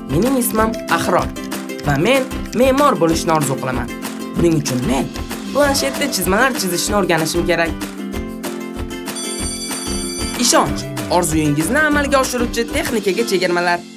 Mening ismim Ahror va men me'mor bo'lishni orzu qilaman. Buning uchun men planshetda chizmalar chizishni o'rganishim kerak. Ishonch, orzuyingizni amalga oshiruvchi texnikaga chegirmalar.